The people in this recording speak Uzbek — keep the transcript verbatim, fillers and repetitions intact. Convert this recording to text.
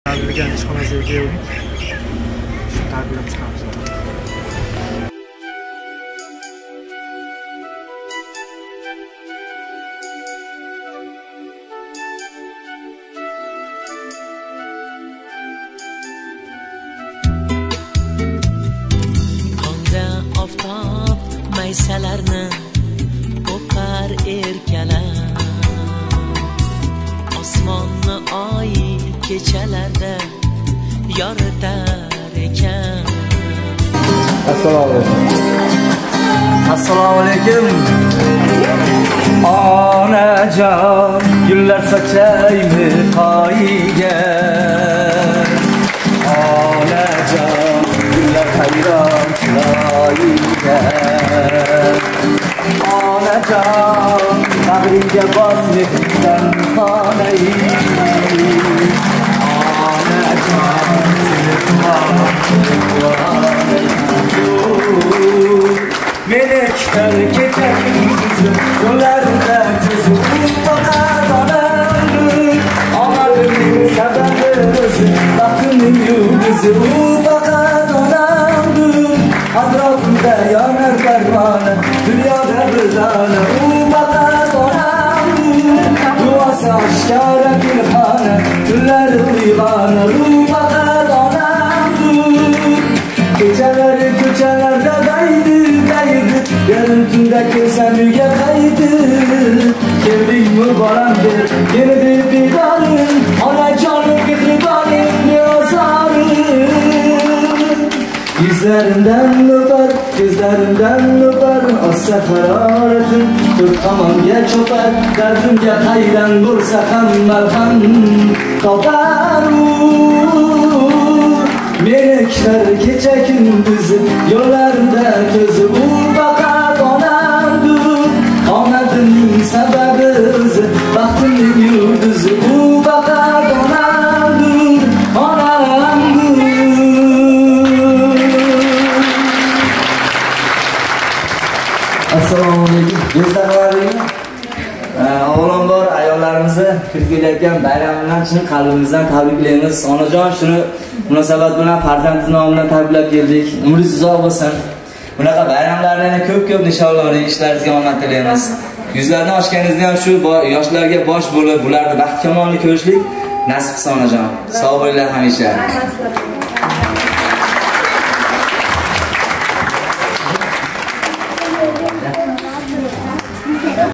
Tarbiyalagan ishxonasiga keldik. Shu tarbiyalab chiqamiz. Oftob maysalarni o'qar erkalar, osmonni oy kechalarda yoritar ekan. Assalomu alaykum. Assalomu alaykum. Onajon, gullar sochaymi qoyiga. Onajon, gullar hayron chiroyiga. Onajon, bag'ringga bos mehrdan xonai. Onajon, meni kishtar kecha kunduzim, yo'llarda ko'zim faqat onamdir. Omadimning sababi o'zi, baxtimning yulduzi u faqat onamdir. Atrofimda yonar parvona, dunyoda bir dona u faqat onamdir. Duosi oshkora pinhona, tunlari uyg'ona u faqat onamdir. Kechalari ko'chalarda daydi daydi, yarim tunda kelsam uyga qaydi. Keldingmi boram der, yana deb bedorim, onajonim mehribonim beozorim. Yuzlarimdan o'par, ko'zlarimdan o'par, ossa haroratim to'rt tomonga cho'par. Dardimga qaydan bo'lsa ham malham topar u. Meni kishtar kecha kunduzi, yo'llarimda ko'zi u faqat onamdir. Omadimning sababi o'zi, baxtimning yulduzi u faqat onamdir. Onamdir. Assalomu alaykum. Do'stlarim, avvalambor ayollarimizni kirib kelayotgan bayram bilan chin qalbimizdan tabriklaymiz. Onajon, shuni munosabat bilan farzandingiz nomidan tabriklab keldik. Umringiz uzoq bo'lsin. Bunaqa bayramlarni yana ko'p-ko'p nishonlaring, ishlaringizga omad tilaymiz. Yuzlardan ochganingizda ham shu yoshlarga bosh bo'lib, bularni baxt kamonini ko'rishlik nasib qilsin onajon. Sog' bo'linglar hamisha.